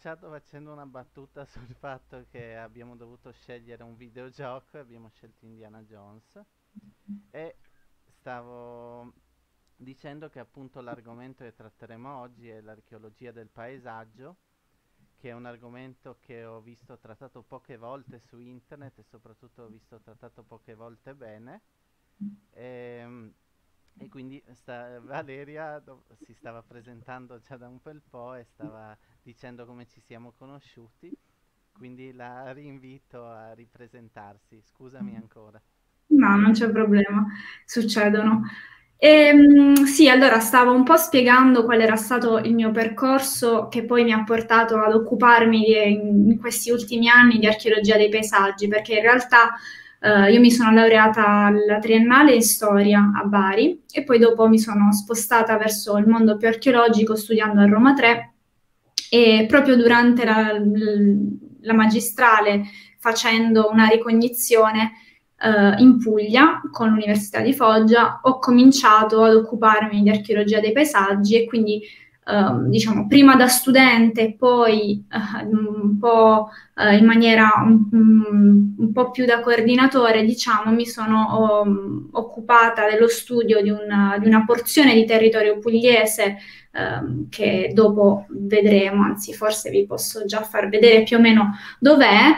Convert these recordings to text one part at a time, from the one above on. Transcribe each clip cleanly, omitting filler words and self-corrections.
cominciato facendo una battuta sul fatto che abbiamo dovuto scegliere un videogioco e abbiamo scelto Indiana Jones. E stavo dicendo che appunto l'argomento che tratteremo oggi è l'archeologia del paesaggio, che è un argomento che ho visto trattato poche volte su internet e soprattutto ho visto trattato poche volte bene. E, e quindi Valeria si stava presentando già da un bel po' e stava dicendo come ci siamo conosciuti, quindi la rinvito a ripresentarsi. Scusami ancora. No, non c'è problema, succedono. Sì, allora stavo un po' spiegando qual era stato il mio percorso che poi mi ha portato ad occuparmi in questi ultimi anni di archeologia dei paesaggi, perché in realtà io mi sono laureata alla triennale in storia a Bari e poi dopo mi sono spostata verso il mondo più archeologico studiando a Roma 3 e proprio durante la magistrale facendo una ricognizione in Puglia con l'Università di Foggia, ho cominciato ad occuparmi di archeologia dei paesaggi e quindi diciamo prima da studente e poi un po' in maniera un po' più da coordinatore, diciamo, mi sono occupata dello studio di una porzione di territorio pugliese che dopo vedremo, anzi forse vi posso già far vedere più o meno dov'è,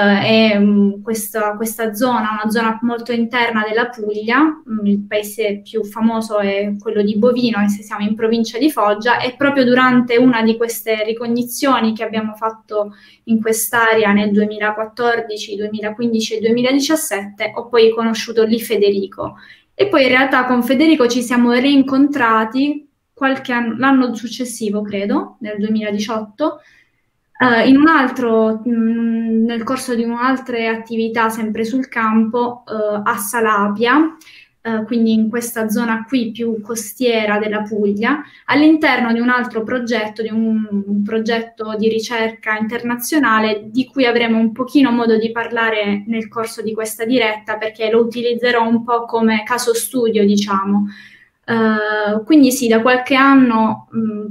questa zona, una zona molto interna della Puglia, il paese più famoso è quello di Bovino, e se siamo in provincia di Foggia, e proprio durante una di queste ricognizioni che abbiamo fatto in quest'area nel 2014, 2015 e 2017, ho poi conosciuto lì Federico. E poi in realtà con Federico ci siamo rincontrati qualche anno, l'anno successivo, credo, nel 2018, in un altro, nel corso di un'altra attività sempre sul campo, a Salapia, quindi in questa zona qui più costiera della Puglia, all'interno di un altro progetto, di un progetto di ricerca internazionale di cui avremo un pochino modo di parlare nel corso di questa diretta, perché lo utilizzerò un po' come caso studio, diciamo. Quindi sì, da qualche anno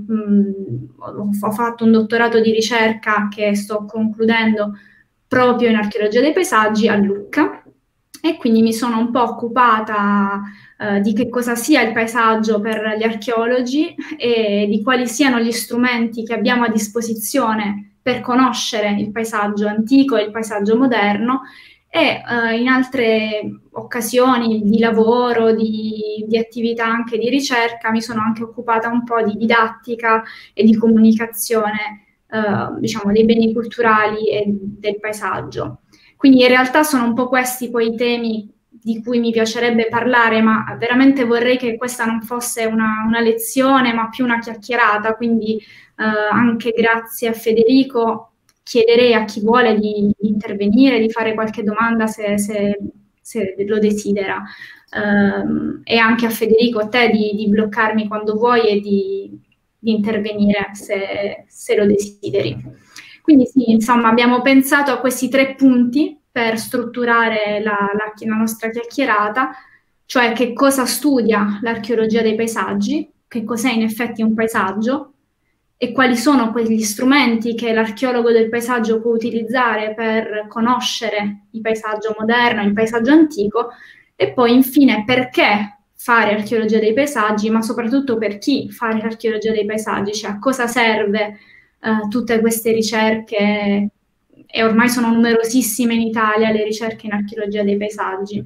ho fatto un dottorato di ricerca che sto concludendo proprio in archeologia dei paesaggi a Lucca e quindi mi sono un po' occupata di che cosa sia il paesaggio per gli archeologi e di quali siano gli strumenti che abbiamo a disposizione per conoscere il paesaggio antico e il paesaggio moderno e in altre occasioni di lavoro, di attività anche di ricerca, mi sono anche occupata un po' di didattica e di comunicazione, diciamo, dei beni culturali e del paesaggio. Quindi in realtà sono un po' questi poi i temi di cui mi piacerebbe parlare, ma veramente vorrei che questa non fosse una lezione, ma più una chiacchierata, quindi anche grazie a Federico chiederei a chi vuole di intervenire, di fare qualche domanda se lo desidera. E anche a Federico, a te di bloccarmi quando vuoi e di intervenire se lo desideri. Quindi sì, insomma, abbiamo pensato a questi tre punti per strutturare la nostra chiacchierata, cioè che cosa studia l'archeologia dei paesaggi, che cos'è in effetti un paesaggio e quali sono quegli strumenti che l'archeologo del paesaggio può utilizzare per conoscere il paesaggio moderno, il paesaggio antico, e poi infine perché fare archeologia dei paesaggi, ma soprattutto per chi fare l'archeologia dei paesaggi, cioè a cosa serve tutte queste ricerche, e ormai sono numerosissime in Italia le ricerche in archeologia dei paesaggi.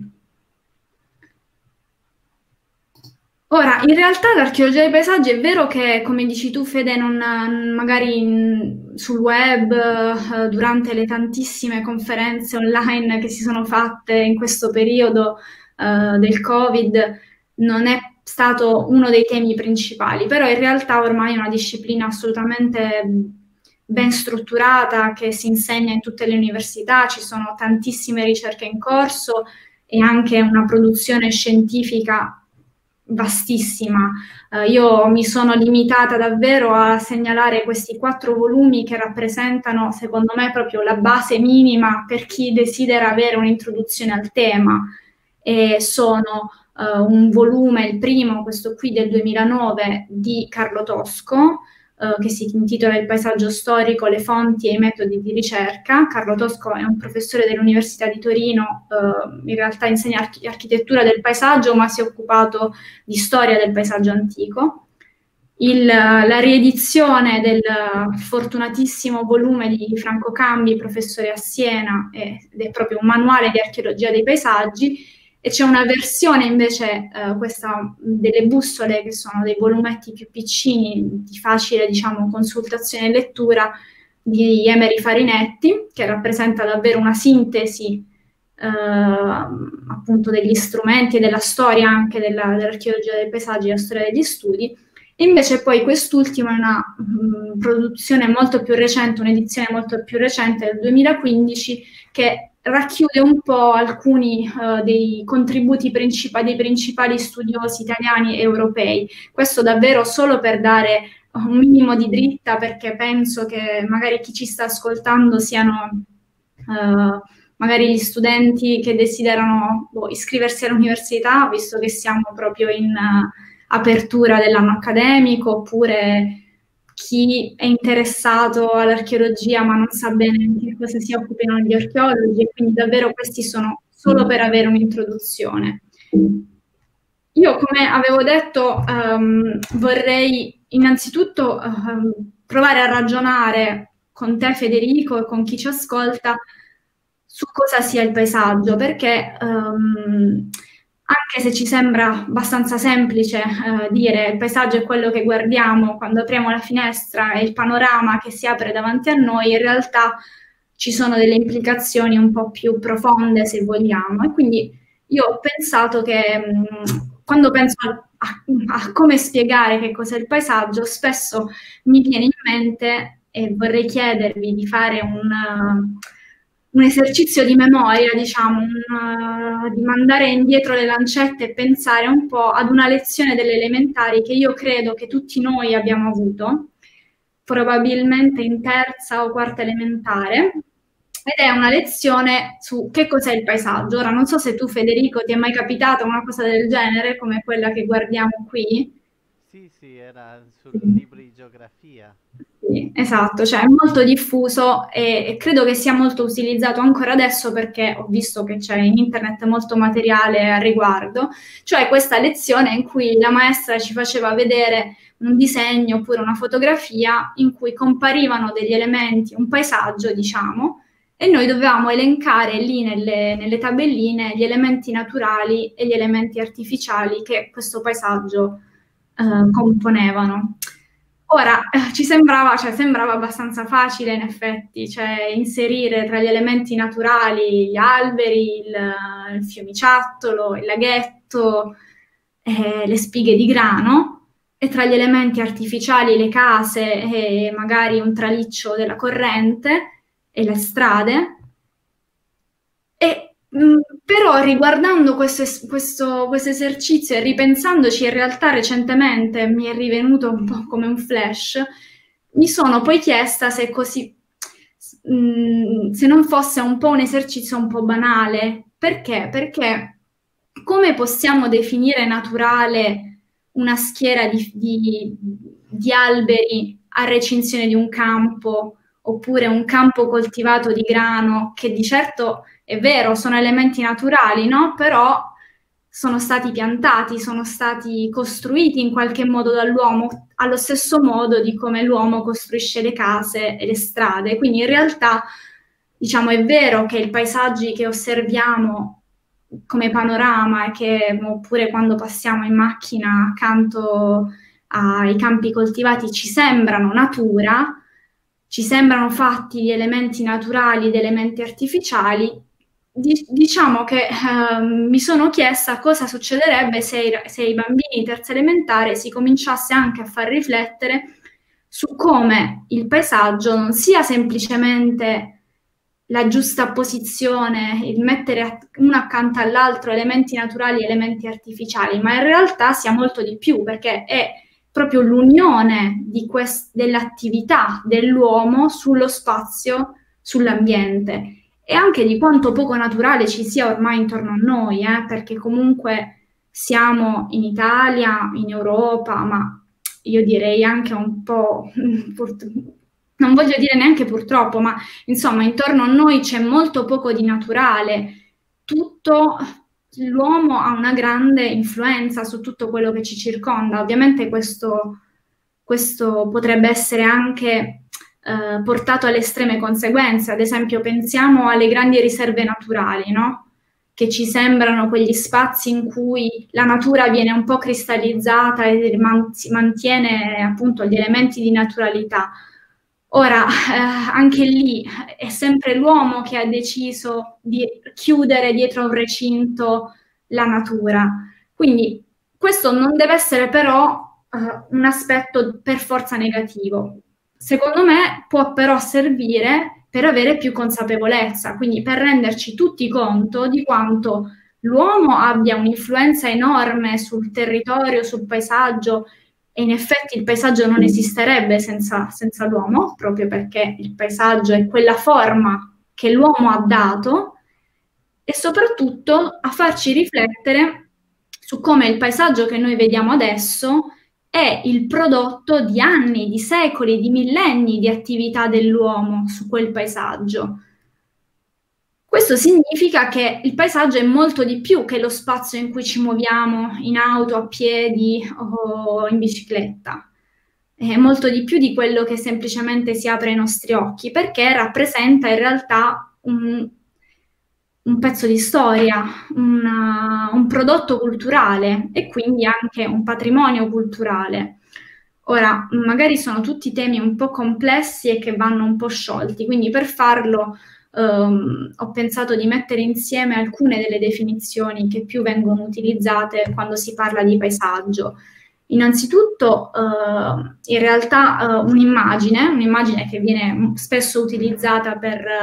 Ora, in realtà l'archeologia dei paesaggi è vero che, come dici tu, Fede, magari sul web, durante le tantissime conferenze online che si sono fatte in questo periodo, del Covid, non è stato uno dei temi principali, però in realtà ormai è una disciplina assolutamente ben strutturata che si insegna in tutte le università, ci sono tantissime ricerche in corso e anche una produzione scientifica vastissima. Io mi sono limitata davvero a segnalare questi 4 volumi che rappresentano, secondo me, proprio la base minima per chi desidera avere un'introduzione al tema. E sono un volume, il primo, questo qui del 2009, di Carlo Tosco, che si intitola Il paesaggio storico, le fonti e i metodi di ricerca. Carlo Tosco è un professore dell'Università di Torino, in realtà insegna architettura del paesaggio, ma si è occupato di storia del paesaggio antico. La riedizione del fortunatissimo volume di Franco Cambi, professore a Siena, ed è proprio un manuale di archeologia dei paesaggi, e c'è una versione invece, questa delle bussole, che sono dei volumetti più piccini, di facile, diciamo, consultazione e lettura, di Emery Farinetti, che rappresenta davvero una sintesi appunto degli strumenti e della storia anche dell'archeologia dei paesaggi e la storia degli studi. E invece poi quest'ultima è una produzione molto più recente, un'edizione molto più recente del 2015, che racchiude un po' alcuni dei contributi dei principali studiosi italiani e europei. Questo davvero solo per dare un minimo di dritta, perché penso che magari chi ci sta ascoltando siano magari gli studenti che desiderano iscriversi all'università, visto che siamo proprio in apertura dell'anno accademico, oppure chi è interessato all'archeologia ma non sa bene di che cosa si occupino gli archeologi, e quindi davvero questi sono solo per avere un'introduzione. Io, come avevo detto, vorrei innanzitutto provare a ragionare con te, Federico, e con chi ci ascolta su cosa sia il paesaggio, perché anche se ci sembra abbastanza semplice dire il paesaggio è quello che guardiamo quando apriamo la finestra e il panorama che si apre davanti a noi, in realtà ci sono delle implicazioni un po' più profonde, se vogliamo. E quindi io ho pensato che quando penso a come spiegare che cos'è il paesaggio, spesso mi viene in mente, e vorrei chiedervi di fare un esercizio di memoria, diciamo, di mandare indietro le lancette e pensare un po' ad una lezione delle elementari che io credo che tutti noi abbiamo avuto, probabilmente in terza o quarta elementare, ed è una lezione su che cos'è il paesaggio. Ora, non so se tu, Federico, ti è mai capitata una cosa del genere, come quella che guardiamo qui? Sì, era sul libro di geografia. Sì, esatto, cioè è molto diffuso e credo che sia molto utilizzato ancora adesso, perché ho visto che c'è in internet molto materiale a riguardo, cioè questa lezione in cui la maestra ci faceva vedere un disegno oppure una fotografia in cui comparivano degli elementi, un paesaggio, diciamo, e noi dovevamo elencare lì nelle tabelline gli elementi naturali e gli elementi artificiali che questo paesaggio componevano. Ora, sembrava abbastanza facile in effetti, cioè inserire tra gli elementi naturali gli alberi, il fiumiciattolo, il laghetto, le spighe di grano, e tra gli elementi artificiali le case e magari un traliccio della corrente e le strade. Però riguardando questo esercizio e ripensandoci, in realtà recentemente mi è rivenuto un po' come un flash, mi sono poi chiesta se se non fosse un po' un esercizio un po' banale. Perché? Perché come possiamo definire naturale una schiera di alberi a recinzione di un campo, oppure un campo coltivato di grano, che di certo è vero, sono elementi naturali, no? Però sono stati piantati, sono stati costruiti in qualche modo dall'uomo, allo stesso modo di come l'uomo costruisce le case e le strade. Quindi in realtà, diciamo, è vero che i paesaggi che osserviamo come panorama, oppure quando passiamo in macchina accanto ai campi coltivati, ci sembrano natura, ci sembrano fatti di elementi naturali, di elementi artificiali. Diciamo che mi sono chiesta cosa succederebbe se i bambini di terza elementare si cominciasse anche a far riflettere su come il paesaggio non sia semplicemente la giusta posizione, il mettere uno accanto all'altro elementi naturali e elementi artificiali, ma in realtà sia molto di più, perché è proprio l'unione dell'attività dell'uomo sullo spazio, sull'ambiente, e anche di quanto poco naturale ci sia ormai intorno a noi, perché comunque siamo in Italia, in Europa, ma io direi anche un po', non voglio dire neanche purtroppo, ma insomma intorno a noi c'è molto poco di naturale, l'uomo ha una grande influenza su tutto quello che ci circonda. Ovviamente questo potrebbe essere anche portato alle estreme conseguenze. Ad esempio, pensiamo alle grandi riserve naturali, no? Che ci sembrano quegli spazi in cui la natura viene un po' cristallizzata e si mantiene appunto gli elementi di naturalità. Ora, anche lì è sempre l'uomo che ha deciso di chiudere dietro a un recinto la natura. Quindi questo non deve essere però un aspetto per forza negativo. Secondo me può però servire per avere più consapevolezza, quindi per renderci tutti conto di quanto l'uomo abbia un'influenza enorme sul territorio, sul paesaggio, e in effetti il paesaggio non esisterebbe senza l'uomo, proprio perché il paesaggio è quella forma che l'uomo ha dato, e soprattutto a farci riflettere su come il paesaggio che noi vediamo adesso è il prodotto di anni, di secoli, di millenni di attività dell'uomo su quel paesaggio. Questo significa che il paesaggio è molto di più che lo spazio in cui ci muoviamo in auto, a piedi o in bicicletta. È molto di più di quello che semplicemente si apre ai nostri occhi, perché rappresenta in realtà un pezzo di storia, un prodotto culturale e quindi anche un patrimonio culturale. Ora, magari sono tutti temi un po' complessi e che vanno un po' sciolti, quindi per farlo ho pensato di mettere insieme alcune delle definizioni che più vengono utilizzate quando si parla di paesaggio. Innanzitutto, in realtà un'immagine che viene spesso utilizzata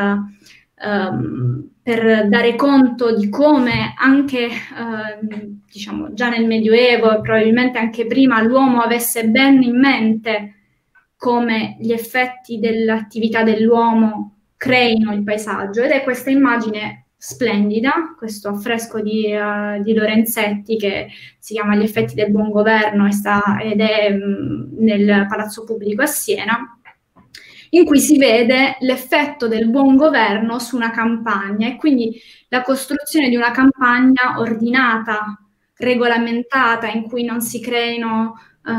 per dare conto di come anche diciamo già nel Medioevo e probabilmente anche prima l'uomo avesse ben in mente come gli effetti dell'attività dell'uomo creino il paesaggio, ed è questa immagine splendida, questo affresco di Lorenzetti che si chiama Gli effetti del buon governo ed è nel Palazzo Pubblico a Siena, in cui si vede l'effetto del buon governo su una campagna e quindi la costruzione di una campagna ordinata, regolamentata, in cui non si creino,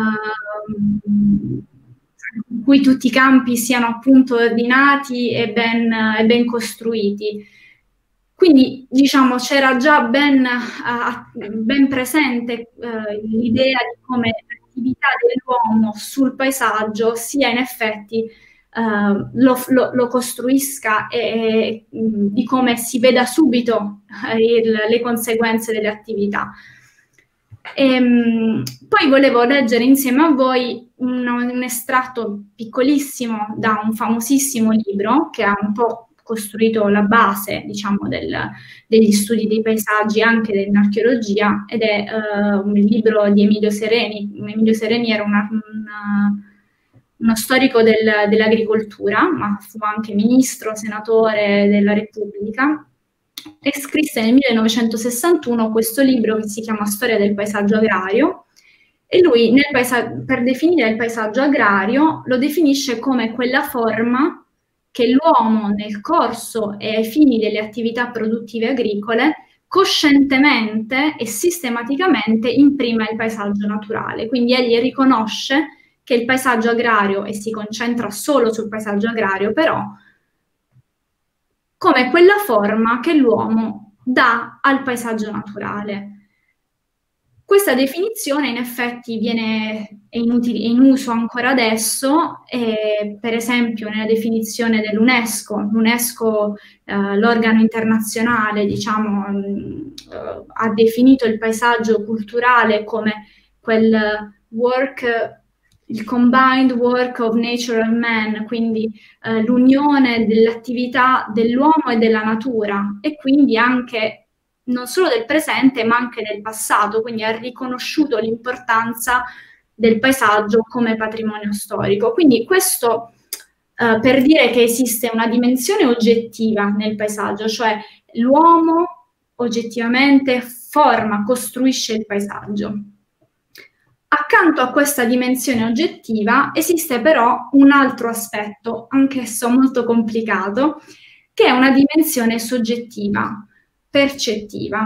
in cui tutti i campi siano appunto ordinati e ben costruiti. Quindi diciamo c'era già ben presente l'idea di come l'attività dell'uomo sul paesaggio sia in effetti lo costruisca e di come si veda subito le conseguenze delle attività. Poi volevo leggere insieme a voi un estratto piccolissimo da un famosissimo libro che ha un po' costruito la base, diciamo, degli studi dei paesaggi anche dell'archeologia, ed è un libro di Emilio Sereni. Emilio Sereni era uno storico dell'agricoltura, ma fu anche ministro, senatore della Repubblica, e scrisse nel 1961 questo libro che si chiama Storia del paesaggio agrario, e lui per definire il paesaggio agrario lo definisce come quella forma che l'uomo nel corso e ai fini delle attività produttive agricole coscientemente e sistematicamente imprime il paesaggio naturale. Quindi egli riconosce che il paesaggio agrario, e si concentra solo sul paesaggio agrario però, come quella forma che l'uomo dà al paesaggio naturale. Questa definizione in effetti è in uso ancora adesso, per esempio nella definizione dell'UNESCO. L'UNESCO, l'organo internazionale, diciamo, ha definito il paesaggio culturale come il combined work of nature and man, quindi l'unione dell'attività dell'uomo e della natura, e quindi anche non solo del presente ma anche del passato, quindi ha riconosciuto l'importanza del paesaggio come patrimonio storico. Quindi questo per dire che esiste una dimensione oggettiva nel paesaggio, cioè l'uomo oggettivamente costruisce il paesaggio. Accanto a questa dimensione oggettiva esiste però un altro aspetto, anch'esso molto complicato, che è una dimensione soggettiva, percettiva.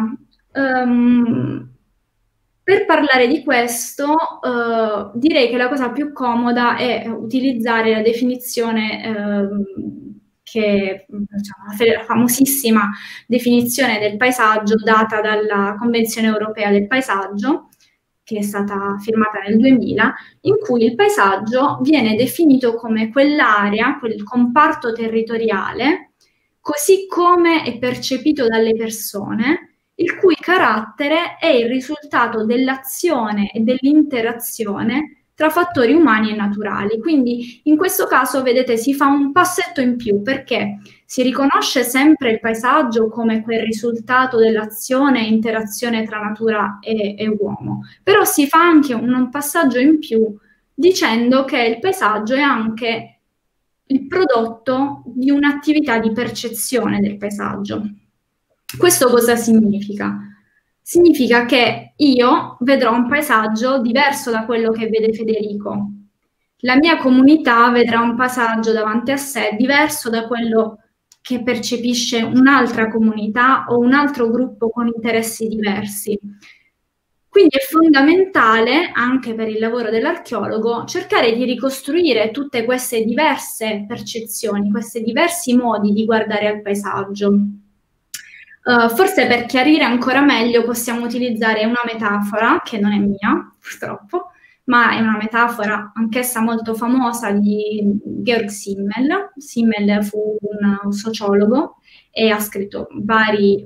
Per parlare di questo, direi che la cosa più comoda è utilizzare la definizione che, diciamo, la famosissima definizione del paesaggio data dalla Convenzione Europea del Paesaggio, che è stata firmata nel 2000, in cui il paesaggio viene definito come quell'area, quel comparto territoriale, così come è percepito dalle persone, il cui carattere è il risultato dell'azione e dell'interazione tra fattori umani e naturali. Quindi in questo caso, vedete, si fa un passetto in più perché si riconosce sempre il paesaggio come quel risultato dell'azione e interazione tra natura e uomo, però si fa anche un passaggio in più dicendo che il paesaggio è anche il prodotto di un'attività di percezione del paesaggio. Questo cosa significa? Significa che io vedrò un paesaggio diverso da quello che vede Federico. La mia comunità vedrà un paesaggio davanti a sé diverso da quello che percepisce un'altra comunità o un altro gruppo con interessi diversi. Quindi è fondamentale, anche per il lavoro dell'archeologo, cercare di ricostruire tutte queste diverse percezioni, questi diversi modi di guardare al paesaggio. Forse per chiarire ancora meglio possiamo utilizzare una metafora, che non è mia, purtroppo, ma è una metafora anch'essa molto famosa di Georg Simmel. Simmel fu un sociologo e ha scritto vari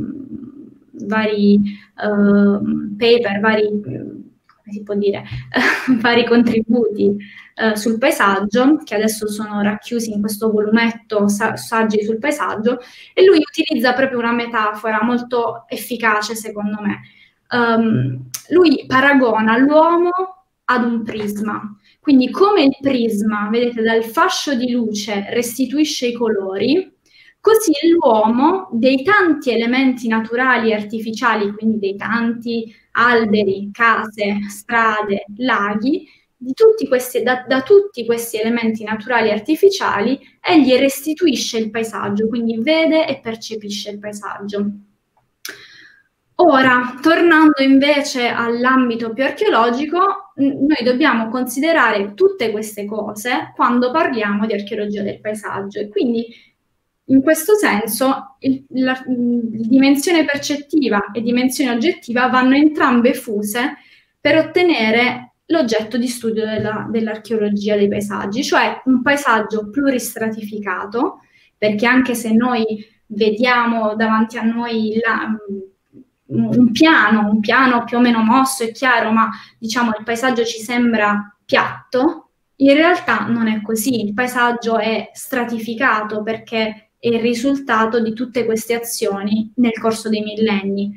paper, come si può dire, vari contributi sul paesaggio, che adesso sono racchiusi in questo volumetto Saggi sul paesaggio, e lui utilizza proprio una metafora molto efficace, secondo me. Lui paragona l'uomo ad un prisma. Quindi come il prisma, vedete, dal fascio di luce restituisce i colori, così l'uomo dei tanti elementi naturali e artificiali, quindi dei tanti alberi, case, strade, laghi, da tutti questi elementi naturali e artificiali, egli restituisce il paesaggio, quindi vede e percepisce il paesaggio. Ora, tornando invece all'ambito più archeologico, noi dobbiamo considerare tutte queste cose quando parliamo di archeologia del paesaggio e quindi in questo senso la dimensione percettiva e dimensione oggettiva vanno entrambe fuse per ottenere l'oggetto di studio dell'archeologia dei paesaggi, cioè un paesaggio pluristratificato, perché anche se noi vediamo davanti a noi un piano più o meno mosso, è chiaro, ma diciamo il paesaggio ci sembra piatto, in realtà non è così, il paesaggio è stratificato perché è il risultato di tutte queste azioni nel corso dei millenni.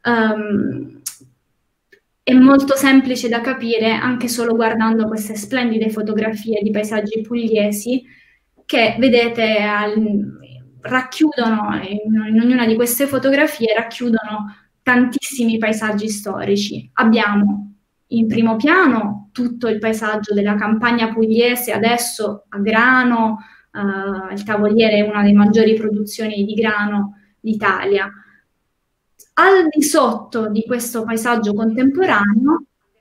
È molto semplice da capire anche solo guardando queste splendide fotografie di paesaggi pugliesi che vedete racchiudono, in ognuna di queste fotografie racchiudono tantissimi paesaggi storici. Abbiamo in primo piano tutto il paesaggio della campagna pugliese, adesso a grano, il Tavoliere è una delle maggiori produzioni di grano d'Italia. Al di sotto di questo paesaggio contemporaneo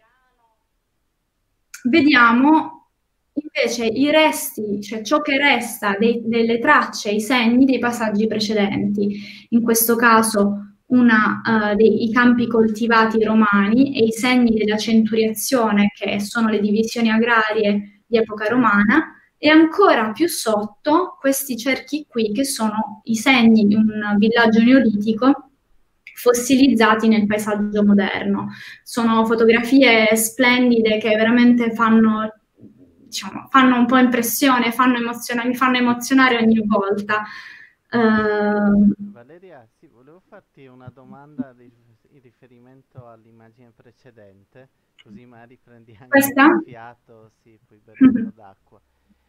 vediamo invece i resti, cioè ciò che resta delle tracce, i segni dei passaggi precedenti. In questo caso i campi coltivati romani e i segni della centuriazione, che sono le divisioni agrarie di epoca romana, e ancora più sotto questi cerchi qui, che sono i segni di un villaggio neolitico fossilizzati nel paesaggio moderno. Sono fotografie splendide che veramente fanno, diciamo, fanno un po' impressione, mi fanno emozionare ogni volta. Valeria, sì, volevo farti una domanda in riferimento all'immagine precedente, così magari prendi anche Questa? un fiato, sì, puoi bere un po' d'acqua.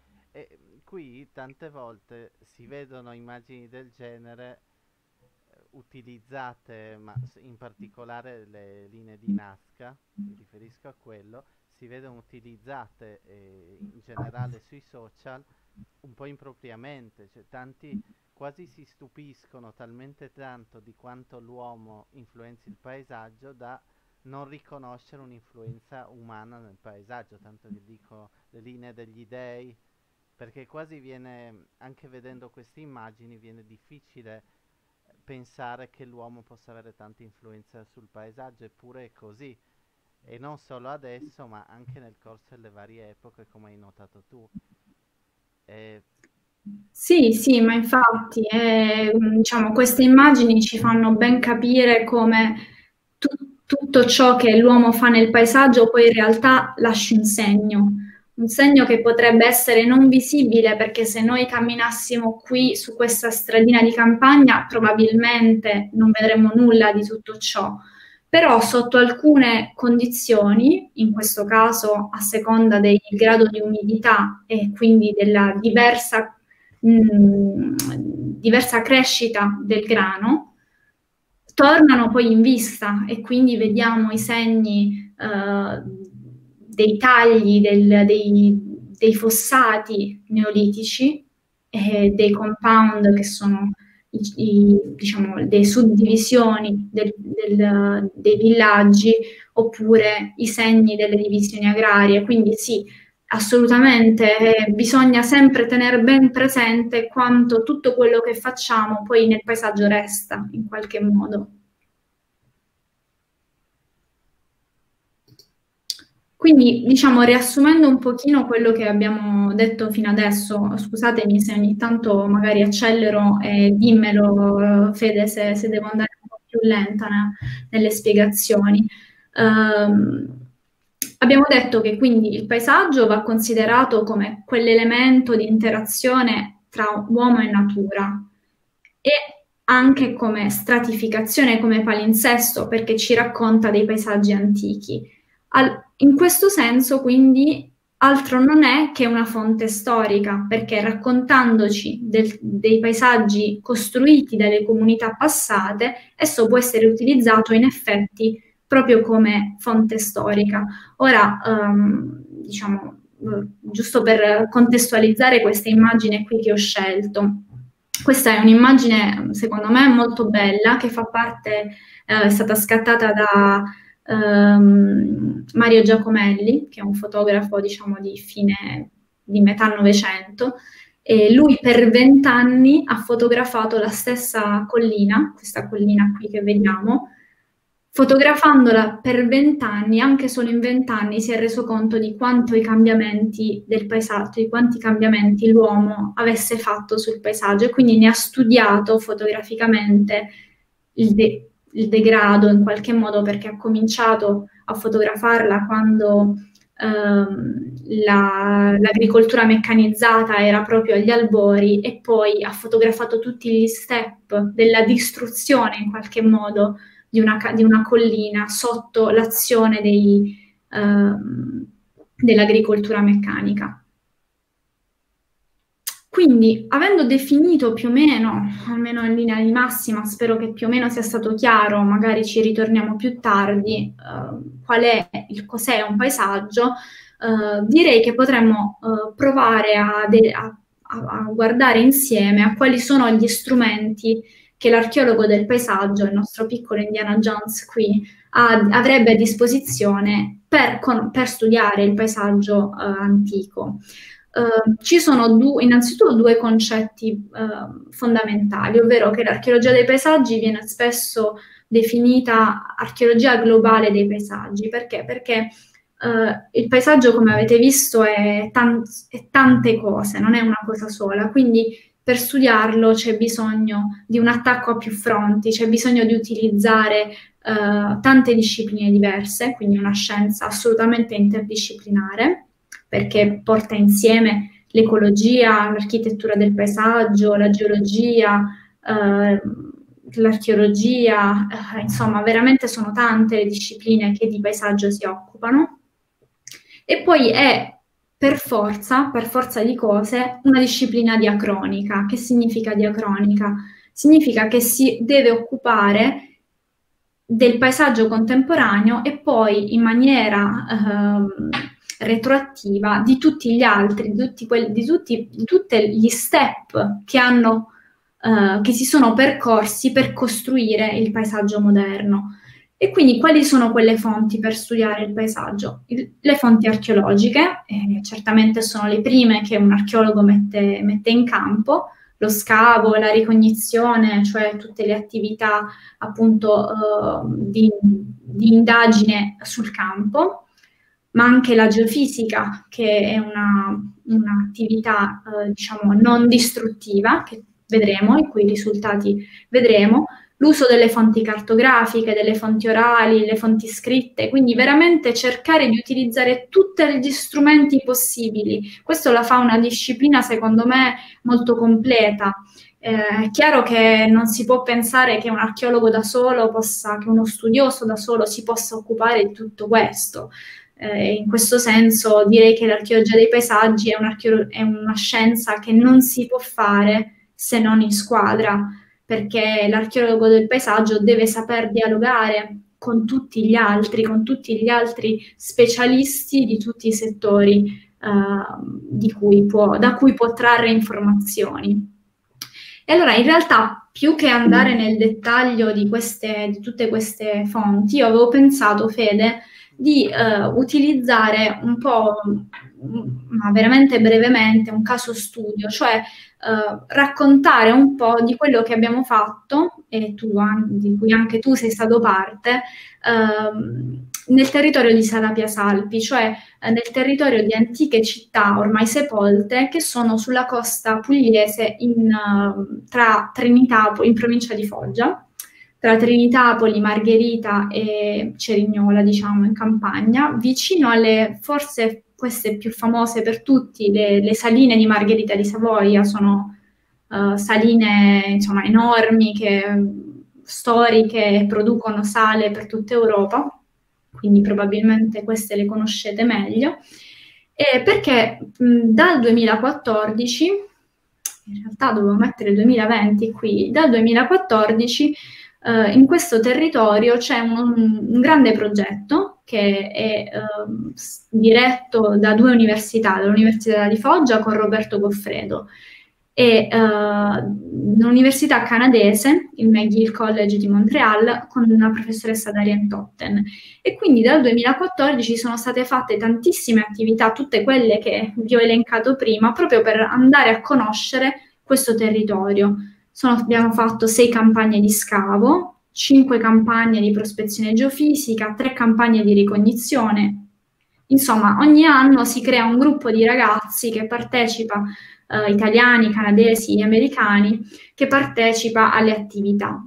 E qui tante volte si vedono immagini del genere utilizzate, ma in particolare le linee di Nazca, mi riferisco a quello, si vedono utilizzate in generale sui social un po' impropriamente, cioè tanti quasi si stupiscono talmente tanto di quanto l'uomo influenzi il paesaggio da non riconoscere un'influenza umana nel paesaggio, tanto che dico le linee degli dei, perché quasi viene, anche vedendo queste immagini, viene difficile pensare che l'uomo possa avere tanta influenza sul paesaggio, eppure è così. E non solo adesso, ma anche nel corso delle varie epoche, come hai notato tu. E Sì, sì, ma infatti diciamo, queste immagini ci fanno ben capire come tu- tutto ciò che l'uomo fa nel paesaggio poi in realtà lasci un segno che potrebbe essere non visibile perché se noi camminassimo qui su questa stradina di campagna probabilmente non vedremmo nulla di tutto ciò. Però sotto alcune condizioni, in questo caso a seconda del grado di umidità e quindi della diversa crescita del grano, tornano poi in vista e quindi vediamo i segni dei tagli dei fossati neolitici e dei compound che sono diciamo, le suddivisioni dei villaggi oppure i segni delle divisioni agrarie. Quindi sì, assolutamente, bisogna sempre tenere ben presente quanto tutto quello che facciamo poi nel paesaggio resta in qualche modo. Quindi, diciamo, riassumendo un pochino quello che abbiamo detto fino adesso, scusatemi se ogni tanto magari accelero e dimmelo, Fede, se devo andare un po' più lenta nelle spiegazioni. Abbiamo detto che quindi il paesaggio va considerato come quell'elemento di interazione tra uomo e natura e anche come stratificazione, come palinsesto, perché ci racconta dei paesaggi antichi. In questo senso, quindi, altro non è che una fonte storica, perché raccontandoci dei paesaggi costruiti dalle comunità passate, esso può essere utilizzato in effetti proprio come fonte storica. Ora, diciamo, giusto per contestualizzare questa immagine qui che ho scelto, questa è un'immagine, secondo me, molto bella, che fa parte, è stata scattata da Mario Giacomelli, che è un fotografo, diciamo, di metà Novecento, e lui per 20 anni ha fotografato la stessa collina, questa collina qui che vediamo, fotografandola per 20 anni, anche solo in 20 anni si è reso conto di quanto i cambiamenti del paesaggio, di quanti cambiamenti l'uomo avesse fatto sul paesaggio e quindi ne ha studiato fotograficamente il degrado in qualche modo perché ha cominciato a fotografarla quando l'agricoltura meccanizzata era proprio agli albori e poi ha fotografato tutti gli step della distruzione in qualche modo di una collina sotto l'azione dell'agricoltura meccanica. Quindi, avendo definito più o meno, almeno in linea di massima, spero che più o meno sia stato chiaro, magari ci ritorniamo più tardi, cos'è un paesaggio, direi che potremmo provare a guardare insieme a quali sono gli strumenti che l'archeologo del paesaggio, il nostro piccolo Indiana Jones qui, avrebbe a disposizione per studiare il paesaggio antico. Ci sono innanzitutto due concetti fondamentali, ovvero che l'archeologia dei paesaggi viene spesso definita archeologia globale dei paesaggi. Perché? Perché il paesaggio, come avete visto, è tante cose, non è una cosa sola, quindi per studiarlo c'è bisogno di un attacco a più fronti, c'è bisogno di utilizzare tante discipline diverse, quindi una scienza assolutamente interdisciplinare, perché porta insieme l'ecologia, l'architettura del paesaggio, la geologia, l'archeologia, insomma, veramente sono tante le discipline che di paesaggio si occupano. E poi è per forza di cose, una disciplina diacronica. Che significa diacronica? significa che si deve occupare del paesaggio contemporaneo e poi in maniera retroattiva di tutti gli altri, di tutti gli step che si sono percorsi per costruire il paesaggio moderno. E quindi quali sono quelle fonti per studiare il paesaggio? Le fonti archeologiche, certamente sono le prime che un archeologo mette in campo, lo scavo, la ricognizione, cioè tutte le attività appunto di indagine sul campo, ma anche la geofisica, che è un'attività diciamo non distruttiva, che vedremo, i cui risultati vedremo, l'uso delle fonti cartografiche, delle fonti orali, le fonti scritte, quindi veramente cercare di utilizzare tutti gli strumenti possibili. Questo la fa una disciplina, secondo me, molto completa. È chiaro che non si può pensare che un archeologo da solo che uno studioso da solo si possa occupare di tutto questo. In questo senso direi che l'archeologia dei paesaggi è una scienza che non si può fare se non in squadra, perché l'archeologo del paesaggio deve saper dialogare con tutti gli altri specialisti di tutti i settori da cui può trarre informazioni. E allora in realtà più che andare nel dettaglio di tutte queste fonti, io avevo pensato, Fede, di utilizzare un po', ma veramente brevemente, un caso studio, cioè raccontare un po' di quello che abbiamo fatto, e di cui anche tu sei stato parte, nel territorio di Salapia Salpi, cioè nel territorio di antiche città ormai sepolte che sono sulla costa pugliese tra Trinitapoli, in provincia di Foggia, tra Trinitapoli, Margherita e Cerignola, diciamo, in Campania, vicino alle, forse queste più famose per tutti, le saline di Margherita di Savoia. Sono saline, insomma, enormi, storiche, producono sale per tutta Europa, quindi probabilmente queste le conoscete meglio, perché dal 2014, in realtà dovevo mettere il 2020 qui, dal 2014 in questo territorio c'è un grande progetto che è diretto da due università, dall'Università di Foggia con Roberto Goffredo e l'università canadese, il McGill College di Montreal, con una professoressa Darien Totten. E quindi dal 2014 sono state fatte tantissime attività, tutte quelle che vi ho elencato prima, proprio per andare a conoscere questo territorio. Abbiamo fatto 6 campagne di scavo, 5 campagne di prospezione geofisica, 3 campagne di ricognizione. Insomma, ogni anno si crea un gruppo di ragazzi che partecipa, italiani, canadesi, americani, che partecipa alle attività.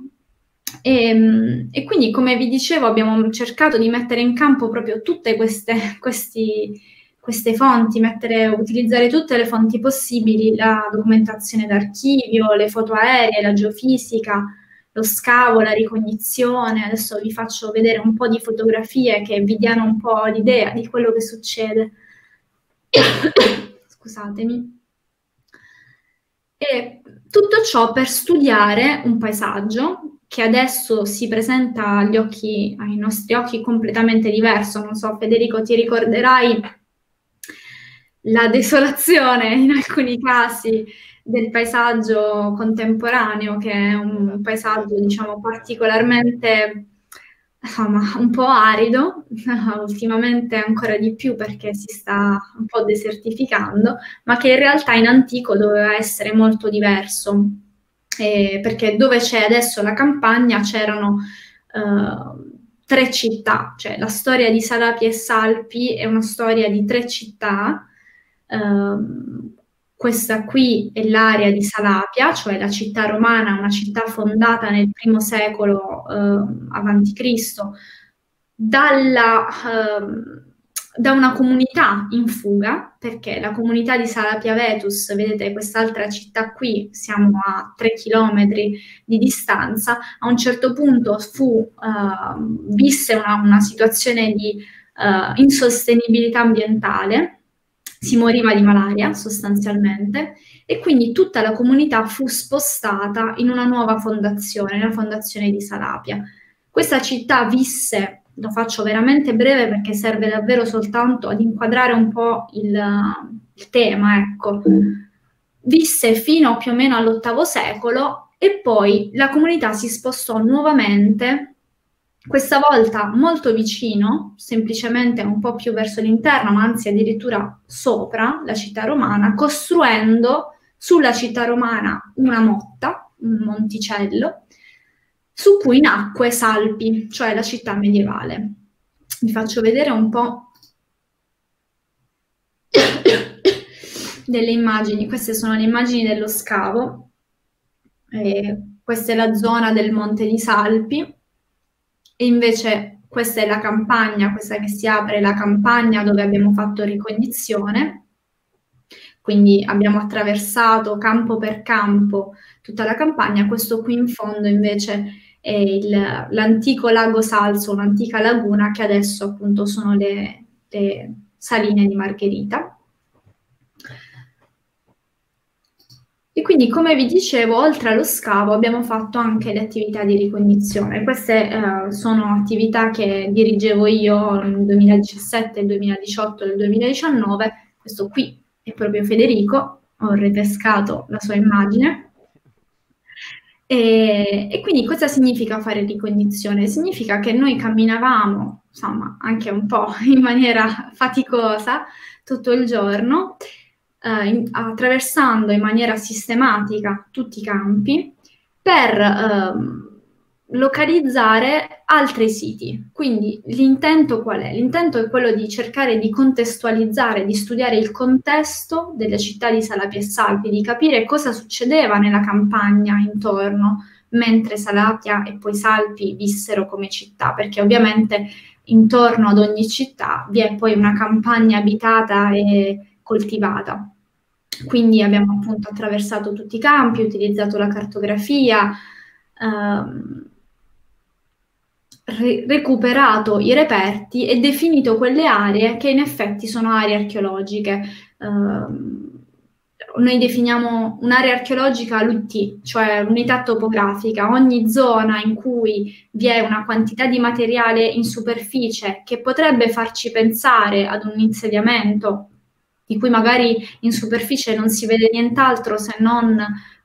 E quindi, come vi dicevo, abbiamo cercato di mettere in campo proprio tutte queste fonti, utilizzare tutte le fonti possibili, la documentazione d'archivio, le foto aeree, la geofisica, lo scavo, la ricognizione. Adesso vi faccio vedere un po' di fotografie che vi diano un po' l'idea di quello che succede. Scusatemi. E tutto ciò per studiare un paesaggio che adesso si presenta ai nostri occhi completamente diverso. Non so, Federico, ti ricorderai la desolazione in alcuni casi del paesaggio contemporaneo, che è un paesaggio, diciamo, particolarmente, insomma, un po' arido, ultimamente ancora di più perché si sta un po' desertificando, ma che in realtà in antico doveva essere molto diverso, perché dove c'è adesso la campagna c'erano 3 città, cioè la storia di Salapia e Salpi è una storia di 3 città. Questa qui è l'area di Salapia, cioè la città romana, una città fondata nel I secolo a.C. Da una comunità in fuga, perché la comunità di Salapia Vetus, vedete quest'altra città qui, siamo a 3 chilometri di distanza, a un certo punto visse una situazione di insostenibilità ambientale, si moriva di malaria sostanzialmente, e quindi tutta la comunità fu spostata in una nuova fondazione, la fondazione di Salapia. Questa città visse, lo faccio veramente breve perché serve davvero soltanto ad inquadrare un po' il tema, ecco. Visse fino più o meno all'VIII secolo e poi la comunità si spostò nuovamente, questa volta molto vicino, semplicemente un po' più verso l'interno, ma anzi addirittura sopra la città romana, costruendo sulla città romana una motta, un monticello, su cui nacque Salpi, cioè la città medievale. Vi faccio vedere un po' delle immagini. Queste sono le immagini dello scavo. Questa è la zona del Monte di Salpi e invece questa è la campagna, questa che si apre è la campagna dove abbiamo fatto ricognizione. Quindi abbiamo attraversato campo per campo tutta la campagna. Questo qui in fondo invece è l'antico lago Salso, un'antica laguna che adesso appunto sono le saline di Margherita. E quindi, come vi dicevo, oltre allo scavo abbiamo fatto anche le attività di ricognizione. Queste sono attività che dirigevo io nel 2017, il 2018 e il 2019. Questo qui è proprio Federico, ho ripescato la sua immagine. E quindi cosa significa fare ricognizione? Significa che noi camminavamo, insomma, anche un po' in maniera faticosa tutto il giorno, attraversando in maniera sistematica tutti i campi per localizzare altri siti. Quindi l'intento qual è? L'intento è quello di cercare di contestualizzare, di studiare il contesto delle città di Salapia e Salpi, di capire cosa succedeva nella campagna intorno mentre Salapia e poi Salpi vissero come città, perché ovviamente intorno ad ogni città vi è poi una campagna abitata e coltivata. Quindi abbiamo appunto attraversato tutti i campi, utilizzato la cartografia, recuperato i reperti e definito quelle aree che in effetti sono aree archeologiche. Noi definiamo un'area archeologica l'UT, cioè l'unità topografica. Ogni zona in cui vi è una quantità di materiale in superficie che potrebbe farci pensare ad un insediamento, di cui magari in superficie non si vede nient'altro se non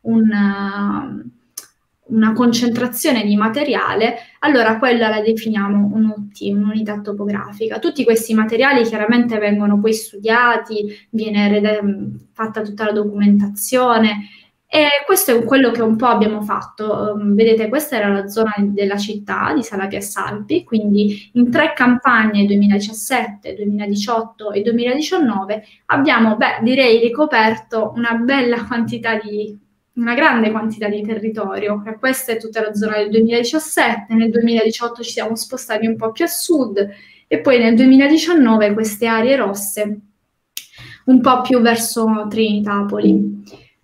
una concentrazione di materiale, allora quella la definiamo un UT, un'unità topografica. Tutti questi materiali chiaramente vengono poi studiati, viene fatta tutta la documentazione e questo è quello che un po' abbiamo fatto. Vedete, questa era la zona della città di Salapia e Salpi, quindi in 3 campagne, 2017, 2018 e 2019, abbiamo, direi, ricoperto una grande quantità di territorio. E questa è tutta la zona del 2017, nel 2018 ci siamo spostati un po' più a sud e poi nel 2019 queste aree rosse un po' più verso Trinitapoli.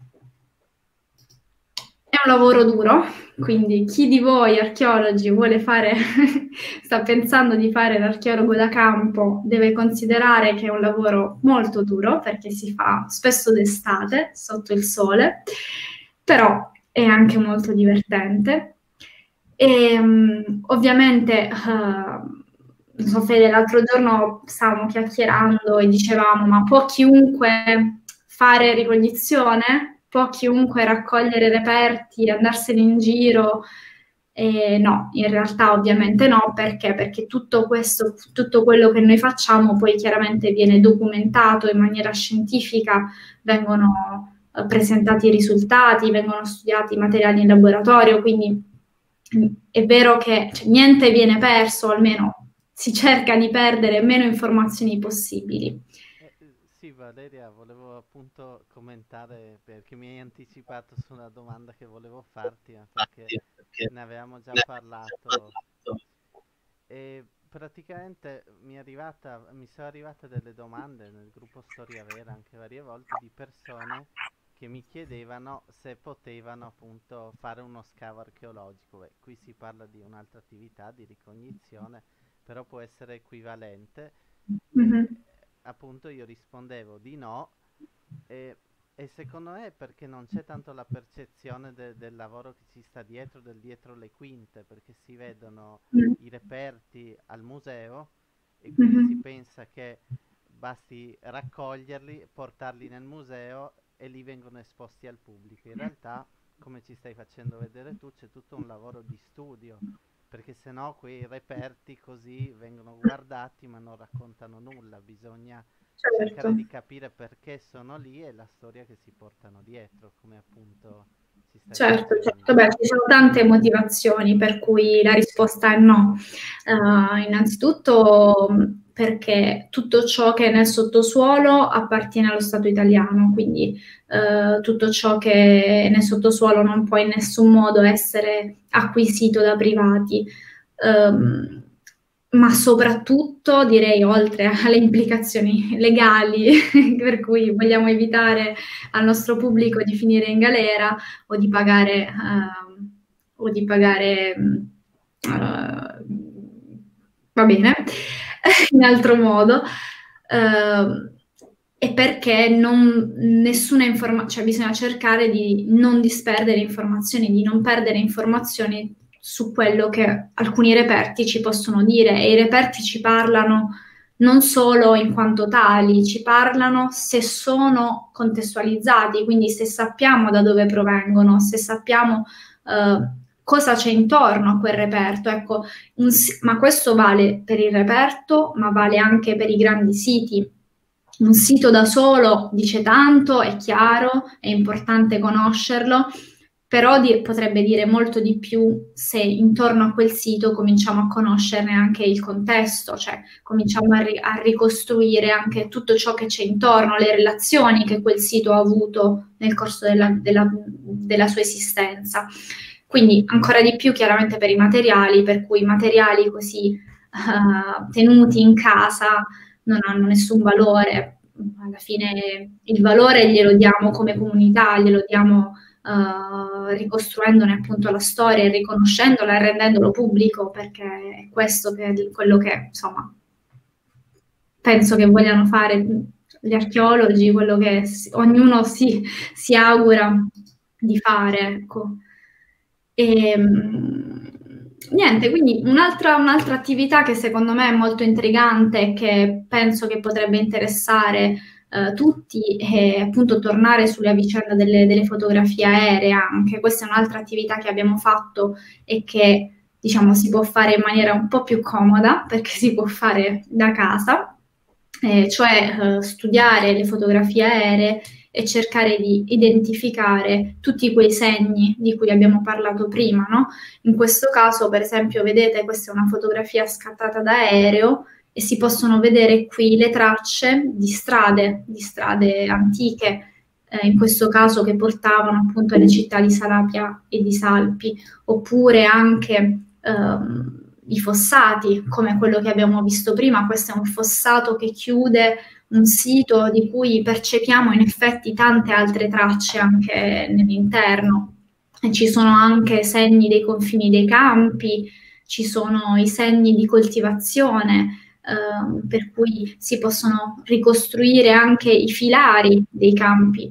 È un lavoro duro, quindi chi di voi archeologi vuole fare, sta pensando di fare l'archeologo da campo, deve considerare che è un lavoro molto duro perché si fa spesso d'estate sotto il sole, però è anche molto divertente. E ovviamente, non so, Fede, l'altro giorno stavamo chiacchierando e dicevamo, ma può chiunque fare ricognizione? Può chiunque raccogliere reperti, andarsene in giro? No, in realtà ovviamente no, perché? Perché tutto questo, tutto quello che noi facciamo poi chiaramente viene documentato in maniera scientifica, vengono presentati i risultati, vengono studiati i materiali in laboratorio, quindi è vero che niente viene perso, almeno si cerca di perdere meno informazioni possibili. Sì, Valeria, volevo appunto commentare perché mi hai anticipato su una domanda che volevo farti, ma perché ne avevamo già parlato. E praticamente mi sono arrivate delle domande nel gruppo Storia Vera anche varie volte di persone che mi chiedevano se potevano appunto fare uno scavo archeologico. Beh, qui si parla di un'altra attività di ricognizione, però può essere equivalente. E Mhm. appunto io rispondevo di no e, E secondo me è perché non c'è tanto la percezione del lavoro che ci sta dietro, del dietro le quinte, perché si vedono Mm. i reperti al museo e quindi si Mhm. pensa che basti raccoglierli, portarli nel museo e lì vengono esposti al pubblico. In realtà, come ci stai facendo vedere tu, c'è tutto un lavoro di studio, perché se no quei reperti così vengono guardati ma non raccontano nulla, bisogna Certo. cercare di capire perché sono lì e la storia che si portano dietro, come appunto ci stai Certo, certo. facendo. Beh, ci sono tante motivazioni per cui la risposta è no. Innanzitutto perché tutto ciò che è nel sottosuolo appartiene allo Stato italiano, quindi tutto ciò che è nel sottosuolo non può in nessun modo essere acquisito da privati. Ehm, ma soprattutto direi oltre alle implicazioni legali per cui vogliamo evitare al nostro pubblico di finire in galera o di pagare, o di pagare va bene, in altro modo, e perché nessuna informazione, cioè bisogna cercare di non disperdere informazioni, di non perdere informazioni su quello che alcuni reperti ci possono dire e i reperti ci parlano non solo in quanto tali, ci parlano se sono contestualizzati, quindi se sappiamo da dove provengono, se sappiamo cosa c'è intorno a quel reperto. Ecco, ma questo vale per il reperto, ma vale anche per i grandi siti. Un sito da solo dice tanto, è chiaro, è importante conoscerlo, però potrebbe dire molto di più se intorno a quel sito cominciamo a conoscerne anche il contesto, cioè cominciamo a ricostruire anche tutto ciò che c'è intorno, le relazioni che quel sito ha avuto nel corso della sua esistenza. Quindi ancora di più chiaramente per i materiali, per cui materiali così tenuti in casa non hanno nessun valore. Alla fine il valore glielo diamo come comunità, glielo diamo ricostruendone appunto la storia e riconoscendola e rendendolo pubblico, perché è questo che è quello che insomma penso che vogliano fare gli archeologi, quello che ognuno si augura di fare, ecco. E, niente, quindi un'altra attività che secondo me è molto intrigante e che penso che potrebbe interessare tutti è appunto tornare sulla vicenda delle fotografie aeree anche. Questa è un'altra attività che abbiamo fatto e che diciamo si può fare in maniera un po' più comoda perché si può fare da casa, cioè studiare le fotografie aeree e cercare di identificare tutti quei segni di cui abbiamo parlato prima, no? In questo caso, per esempio, vedete, questa è una fotografia scattata da aereo e si possono vedere qui le tracce di strade antiche, in questo caso che portavano appunto alle città di Salapia e di Salpi, oppure anche i fossati, come quello che abbiamo visto prima. Questo è un fossato che chiude un sito di cui percepiamo in effetti tante altre tracce anche nell'interno. E ci sono anche segni dei confini dei campi, ci sono i segni di coltivazione, per cui si possono ricostruire anche i filari dei campi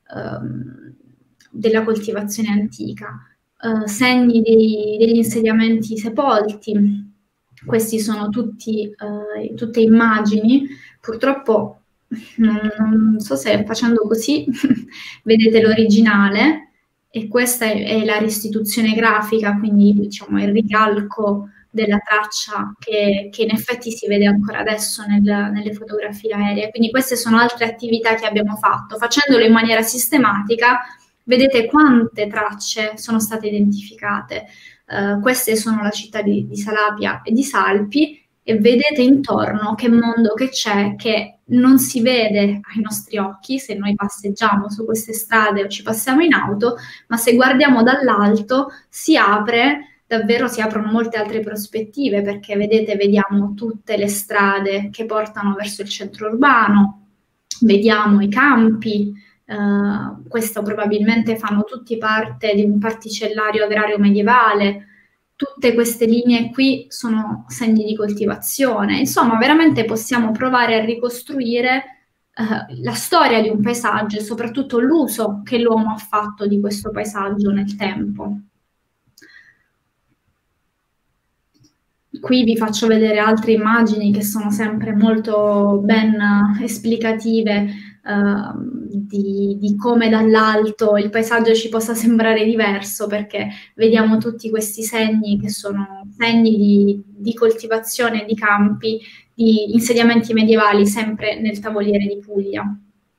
della coltivazione antica, segni degli insediamenti sepolti. Questi sono tutte immagini. Purtroppo non so se facendo così vedete l'originale e questa è la restituzione grafica, quindi diciamo il ricalco della traccia che in effetti si vede ancora adesso nelle fotografie aeree. Quindi queste sono altre attività che abbiamo fatto. Facendolo in maniera sistematica, vedete quante tracce sono state identificate. Queste sono la città di Salapia e di Salpi e vedete intorno che mondo che c'è, che non si vede ai nostri occhi se noi passeggiamo su queste strade o ci passiamo in auto, ma se guardiamo dall'alto si aprono molte altre prospettive, perché vedete, vediamo tutte le strade che portano verso il centro urbano, vediamo i campi, questo probabilmente fanno tutti parte di un particellario agrario medievale. Tutte queste linee qui sono segni di coltivazione. Insomma, veramente possiamo provare a ricostruire la storia di un paesaggio e soprattutto l'uso che l'uomo ha fatto di questo paesaggio nel tempo. Qui vi faccio vedere altre immagini che sono sempre molto ben esplicative di come dall'alto il paesaggio ci possa sembrare diverso, perché vediamo tutti questi segni che sono segni di coltivazione di campi, di insediamenti medievali, sempre nel Tavoliere di Puglia.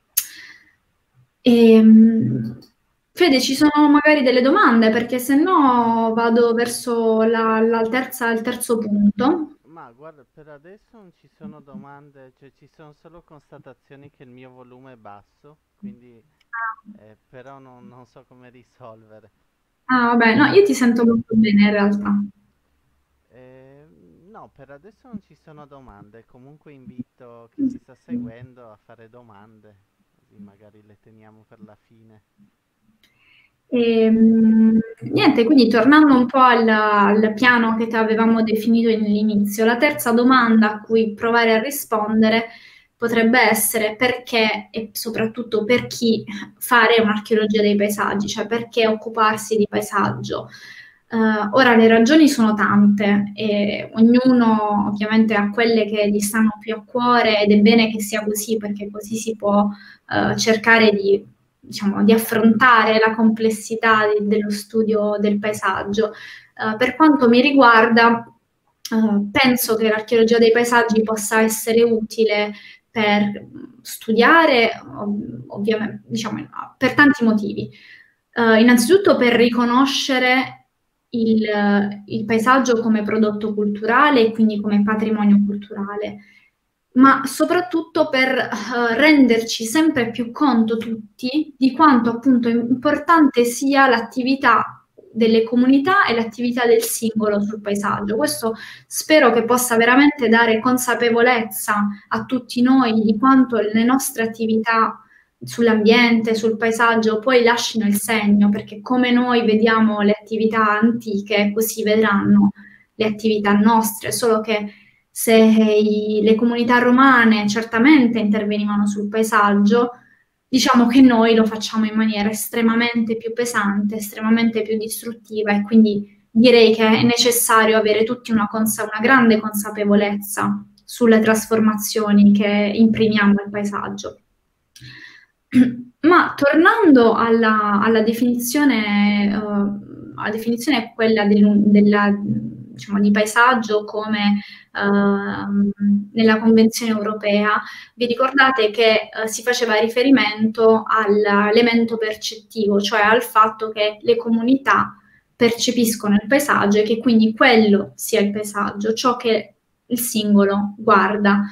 Fede, ci sono magari delle domande, perché se no vado verso il terzo punto. Ma guarda, per adesso non ci sono domande, cioè ci sono solo constatazioni che il mio volume è basso, quindi però non so come risolvere. Ah, vabbè, no, io ti sento molto bene in realtà. Eh, no, per adesso non ci sono domande, comunque invito chi ci sta seguendo a fare domande, così magari le teniamo per la fine. Niente, quindi tornando un po' al piano che avevamo definito all'inizio, la terza domanda a cui provare a rispondere potrebbe essere perché e soprattutto per chi fare un'archeologia dei paesaggi, cioè perché occuparsi di paesaggio. Ora le ragioni sono tante e ognuno ovviamente ha quelle che gli stanno più a cuore ed è bene che sia così perché così si può cercare di, diciamo, di affrontare la complessità dello studio del paesaggio. Per quanto mi riguarda, penso che l'archeologia dei paesaggi possa essere utile per studiare, ovviamente, diciamo, per tanti motivi. Innanzitutto per riconoscere il paesaggio come prodotto culturale e quindi come patrimonio culturale, ma soprattutto per renderci sempre più conto tutti di quanto appunto importante sia l'attività delle comunità e l'attività del singolo sul paesaggio. Questo spero che possa veramente dare consapevolezza a tutti noi di quanto le nostre attività sull'ambiente, sul paesaggio, poi lasciano il segno, perché come noi vediamo le attività antiche, così vedranno le attività nostre, solo che se le comunità romane certamente intervenivano sul paesaggio, diciamo che noi lo facciamo in maniera estremamente più pesante, estremamente più distruttiva e quindi direi che è necessario avere tutti una grande consapevolezza sulle trasformazioni che imprimiamo al paesaggio. Ma tornando alla definizione quella diciamo, di paesaggio come nella Convenzione europea, vi ricordate che si faceva riferimento all'elemento percettivo, cioè al fatto che le comunità percepiscono il paesaggio e che quindi quello sia il paesaggio, ciò che il singolo guarda.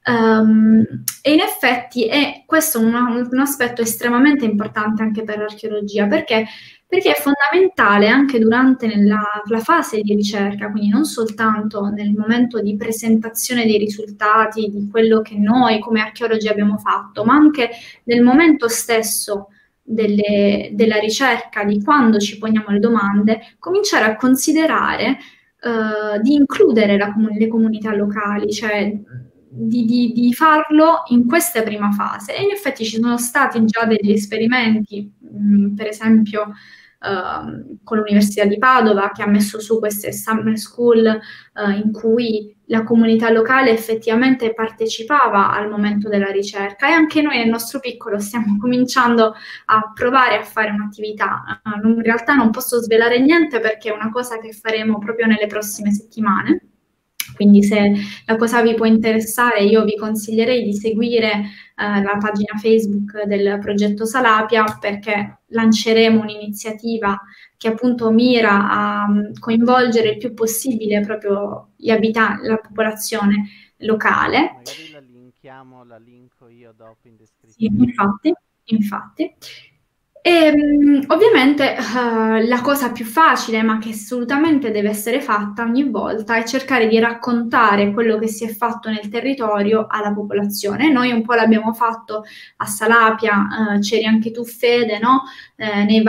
E in effetti questo è un aspetto estremamente importante anche per l'archeologia, perché è fondamentale anche durante la fase di ricerca, quindi non soltanto nel momento di presentazione dei risultati, di quello che noi come archeologi abbiamo fatto, ma anche nel momento stesso della ricerca, di quando ci poniamo le domande, cominciare a considerare di includere le comunità locali, cioè di farlo in questa prima fase. E in effetti ci sono stati già degli esperimenti, per esempio con l'Università di Padova, che ha messo su queste summer school in cui la comunità locale effettivamente partecipava al momento della ricerca e anche noi nel nostro piccolo stiamo cominciando a provare a fare un'attività. In realtà non posso svelare niente perché è una cosa che faremo proprio nelle prossime settimane. Quindi se la cosa vi può interessare, io vi consiglierei di seguire la pagina Facebook del progetto Salapia perché lanceremo un'iniziativa che appunto mira a coinvolgere il più possibile proprio gli abitanti, la popolazione locale. Magari la linko io dopo in Sì, descrizione. infatti. E, ovviamente la cosa più facile, ma che assolutamente deve essere fatta ogni volta, è cercare di raccontare quello che si è fatto nel territorio alla popolazione. Noi un po' l'abbiamo fatto a Salapia, c'eri anche tu Fede, no? Nei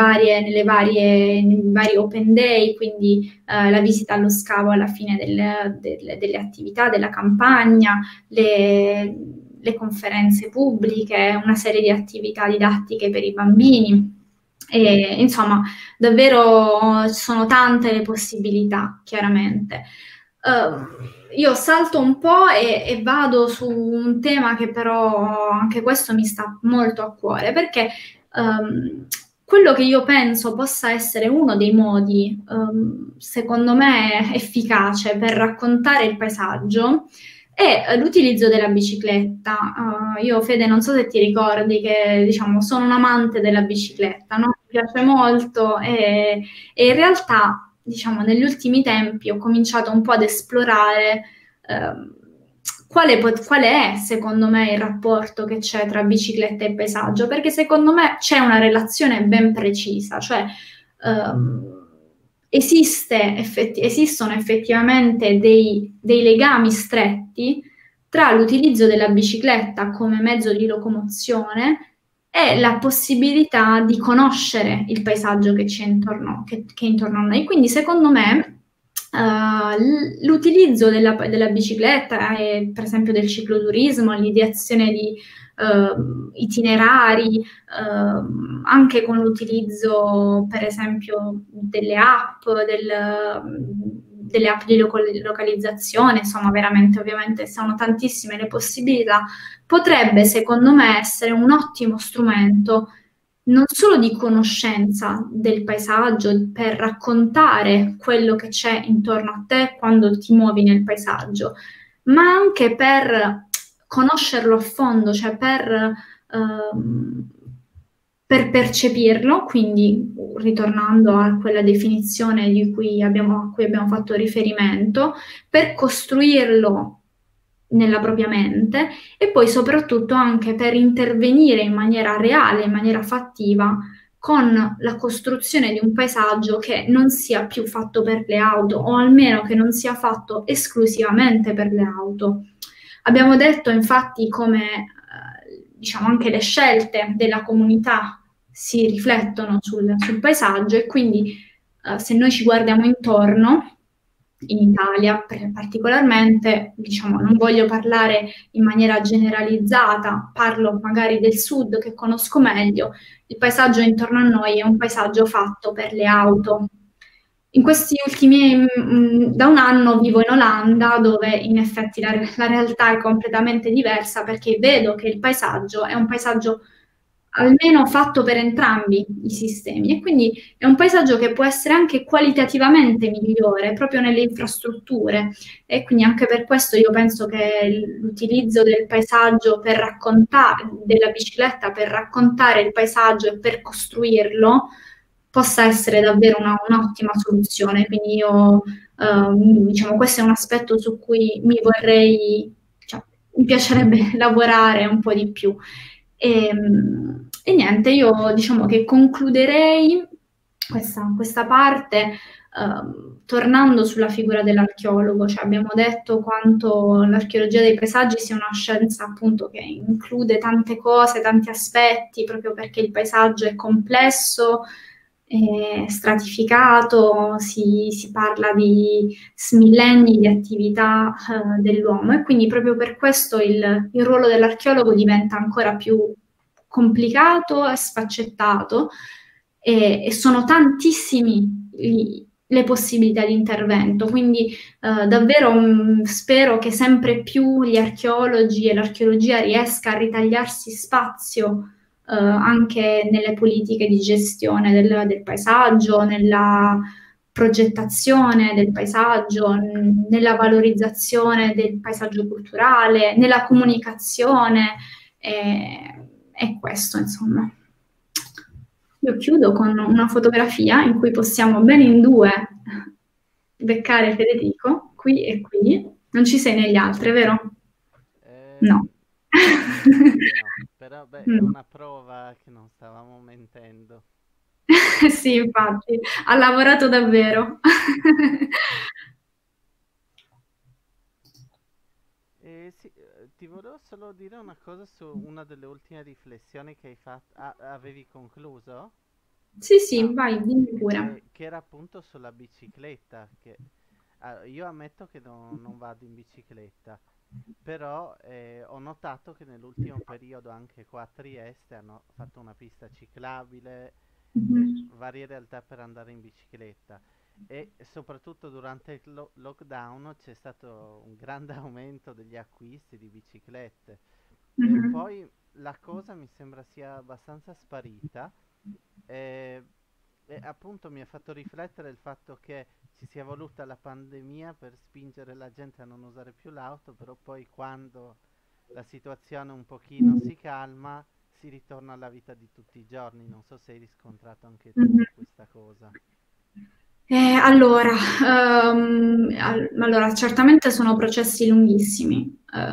vari open day, quindi la visita allo scavo alla fine delle attività, della campagna, le conferenze pubbliche, una serie di attività didattiche per i bambini. E, insomma, davvero ci sono tante le possibilità, chiaramente. Io salto un po' e vado su un tema che però anche questo mi sta molto a cuore, perché quello che io penso possa essere uno dei modi, secondo me, efficace per raccontare il paesaggio è l'utilizzo della bicicletta. Io, Fede, non so se ti ricordi che, diciamo, sono un amante della Sì, bicicletta, no? Mi piace molto e in realtà, diciamo, negli ultimi tempi ho cominciato un po' ad esplorare ehm, quale è, secondo me, il rapporto che c'è tra bicicletta e paesaggio, perché secondo me c'è una relazione ben precisa, cioè ehm, esistono effettivamente dei legami stretti tra l'utilizzo della bicicletta come mezzo di locomozione e la possibilità di conoscere il paesaggio che c'è intorno, che è intorno a noi. Quindi, secondo me, l'utilizzo della bicicletta e, per esempio, del cicloturismo, l'ideazione di itinerari, anche con l'utilizzo, per esempio, delle app di localizzazione, insomma, veramente, ovviamente, sono tantissime le possibilità, potrebbe, secondo me, essere un ottimo strumento non solo di conoscenza del paesaggio per raccontare quello che c'è intorno a te quando ti muovi nel paesaggio, ma anche per conoscerlo a fondo, cioè per percepirlo, quindi ritornando a quella definizione a cui abbiamo fatto riferimento, per costruirlo nella propria mente e poi soprattutto anche per intervenire in maniera reale, in maniera fattiva con la costruzione di un paesaggio che non sia più fatto per le auto o almeno che non sia fatto esclusivamente per le auto. Abbiamo detto infatti come diciamo anche le scelte della comunità si riflettono sul paesaggio e quindi se noi ci guardiamo intorno, in Italia particolarmente, diciamo, non voglio parlare in maniera generalizzata, parlo magari del sud che conosco meglio, il paesaggio intorno a noi è un paesaggio fatto per le auto. In questi ultimi, da un anno vivo in Olanda, dove in effetti la realtà è completamente diversa perché vedo che il paesaggio è un paesaggio almeno fatto per entrambi i sistemi e quindi è un paesaggio che può essere anche qualitativamente migliore proprio nelle infrastrutture e quindi anche per questo io penso che l'utilizzo del paesaggio per raccontare, della bicicletta per raccontare il paesaggio e per costruirlo possa essere davvero un'ottima soluzione. Quindi io, diciamo, questo è un aspetto su cui cioè, mi piacerebbe lavorare un po' di più. E niente, io diciamo che concluderei questa parte tornando sulla figura dell'archeologo, cioè abbiamo detto quanto l'archeologia dei paesaggi sia una scienza appunto che include tante cose, tanti aspetti, proprio perché il paesaggio è complesso, è stratificato, si parla di millenni di attività dell'uomo e quindi proprio per questo il ruolo dell'archeologo diventa ancora più complicato e sfaccettato e sono tantissimi le possibilità di intervento, quindi davvero spero che sempre più gli archeologi e l'archeologia riesca a ritagliarsi spazio anche nelle politiche di gestione del paesaggio, nella progettazione del paesaggio, nella valorizzazione del paesaggio culturale, nella comunicazione e questo, insomma. Io chiudo con una fotografia in cui possiamo bene in due beccare Federico, qui e qui. Non ci sei negli altri, vero? eh, No. mi sa di no, però beh, è Mm. una prova che non stavamo mentendo. Sì, infatti, ha lavorato davvero. Sì, ti volevo solo dire una cosa su una delle ultime riflessioni che hai fatto. Ah, avevi concluso? Sì, sì, No, vai, dimmi pure. che era appunto sulla bicicletta, che Io ammetto che non vado in bicicletta, però ho notato che nell'ultimo periodo anche qua a Trieste hanno fatto una pista ciclabile, Mhm. varie realtà per andare in bicicletta e soprattutto durante il lockdown c'è stato un grande aumento degli acquisti di biciclette. E Mhm. poi la cosa mi sembra sia abbastanza sparita e, e appunto mi ha fatto riflettere il fatto che ci sia voluta la pandemia per spingere la gente a non usare più l'auto, però poi quando la situazione un pochino si calma si ritorna alla vita di tutti i giorni. Non so se hai riscontrato anche Mhm. tu questa cosa. Allora, allora, certamente sono processi lunghissimi.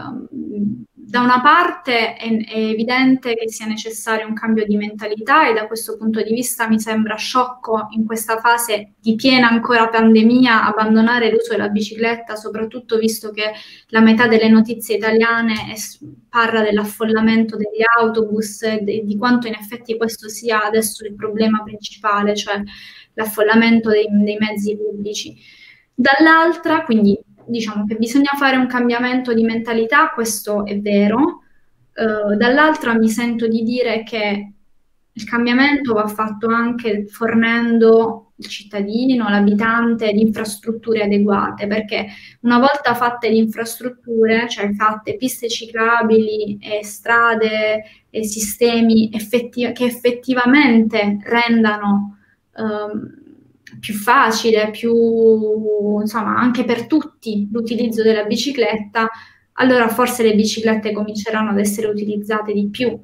Da una parte è evidente che sia necessario un cambio di mentalità e da questo punto di vista mi sembra sciocco in questa fase di piena ancora pandemia abbandonare l'uso della bicicletta, soprattutto visto che la metà delle notizie italiane parla dell'affollamento degli autobus e di quanto in effetti questo sia adesso il problema principale, cioè l'affollamento dei mezzi pubblici. Dall'altra, quindi diciamo che bisogna fare un cambiamento di mentalità, questo è vero. Dall'altra mi sento di dire che il cambiamento va fatto anche fornendo il cittadino, l'abitante di infrastrutture adeguate, perché una volta fatte le infrastrutture, cioè fatte piste ciclabili e strade e sistemi che effettivamente rendano più facile, più insomma anche per tutti l'utilizzo della bicicletta, allora forse le biciclette cominceranno ad essere utilizzate di più.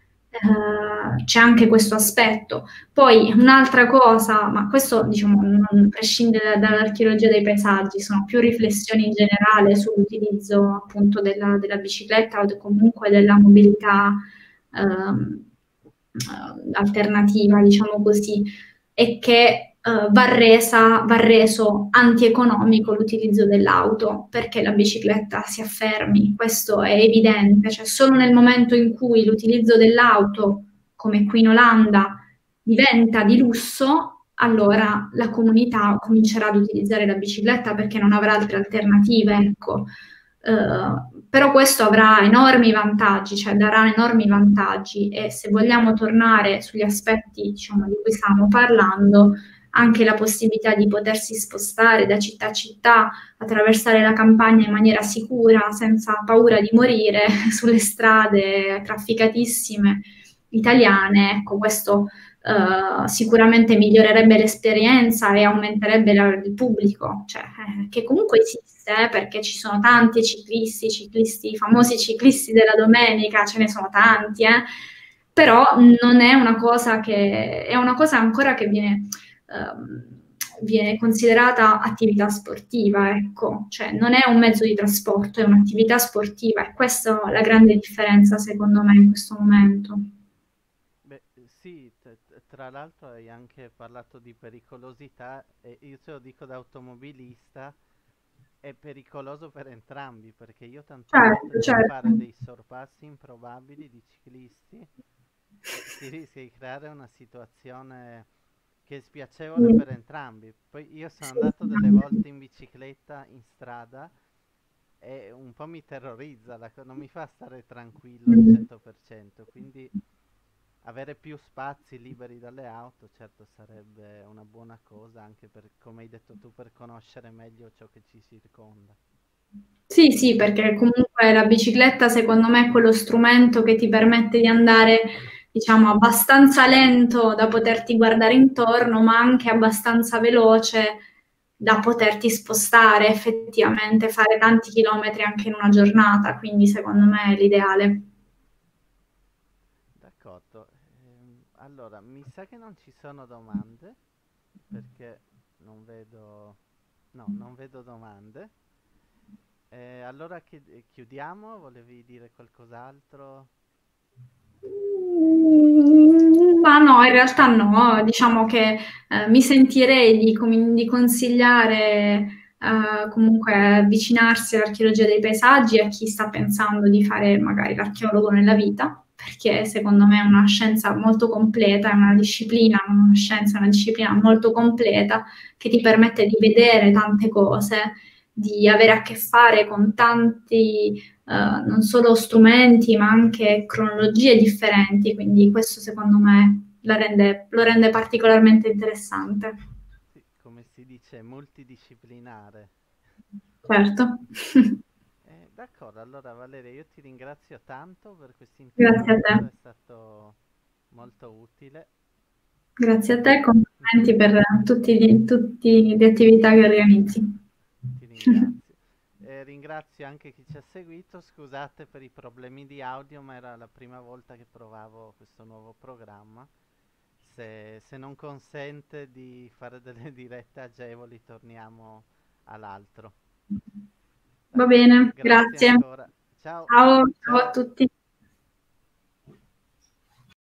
C'è anche questo aspetto. Poi un'altra cosa, ma questo diciamo non prescinde dall'archeologia dei paesaggi, sono più riflessioni in generale sull'utilizzo appunto della bicicletta o comunque della mobilità alternativa, diciamo così, e che va reso antieconomico l'utilizzo dell'auto perché la bicicletta si affermi, questo è evidente, cioè solo nel momento in cui l'utilizzo dell'auto, come qui in Olanda, diventa di lusso, allora la comunità comincerà ad utilizzare la bicicletta perché non avrà altre alternative, ecco. Però questo avrà enormi vantaggi, cioè darà enormi vantaggi e se vogliamo tornare sugli aspetti, diciamo, di cui stavamo parlando, anche la possibilità di potersi spostare da città a città, attraversare la campagna in maniera sicura, senza paura di morire sulle strade trafficatissime italiane, ecco, questo sicuramente migliorerebbe l'esperienza e aumenterebbe il pubblico, cioè, che comunque esiste, perché ci sono tanti ciclisti, i famosi ciclisti della domenica, ce ne sono tanti, però non è una cosa che è una cosa ancora che viene considerata attività sportiva, ecco, cioè non è un mezzo di trasporto, è un'attività sportiva e questa è la grande differenza secondo me in questo momento. Beh, sì, tra l'altro hai anche parlato di pericolosità e io te lo dico da automobilista, è pericoloso per entrambi perché io tante volte Certo, per certo. fare dei sorpassi improbabili di ciclisti si rischia di creare una situazione che è spiacevole Sì, per entrambi. Poi io sono sì, andato delle volte in bicicletta in strada e un po' mi terrorizza, non mi fa stare tranquillo al mm. 100%, quindi avere più spazi liberi dalle auto certo sarebbe una buona cosa anche per, come hai detto tu, per conoscere meglio ciò che ci circonda. Sì, sì, perché comunque la bicicletta secondo me è quello strumento che ti permette di andare, diciamo, abbastanza lento da poterti guardare intorno, ma anche abbastanza veloce da poterti spostare effettivamente, fare tanti chilometri anche in una giornata, quindi secondo me è l'ideale. D'accordo. Allora, mi sa che non ci sono domande perché non vedo, no, non vedo domande. Allora chiudiamo, volevi dire qualcos'altro? Ma no, in realtà no, diciamo che mi sentirei di consigliare comunque avvicinarsi all'archeologia dei paesaggi a chi sta pensando di fare magari l'archeologo nella vita. perché secondo me è una scienza molto completa, è una disciplina, non una scienza, è una disciplina molto completa che ti permette di vedere tante cose, di avere a che fare con tanti, non solo strumenti, ma anche cronologie differenti, quindi questo secondo me lo rende particolarmente interessante. Sì, come si dice, multidisciplinare. Certo. D'accordo, allora Valeria, io ti ringrazio tanto per questo Grazie a intervento, te. è stato molto utile. Grazie a te, complimenti per tutte le attività che organizzi. Ti ringrazio. Ringrazio anche chi ci ha seguito, scusate per i problemi di audio, ma era la prima volta che provavo questo nuovo programma. Se non consente di fare delle dirette agevoli, torniamo all'altro. Va D'accordo, bene, grazie grazie. ancora. Ciao, Ciao, ciao a ciao. tutti.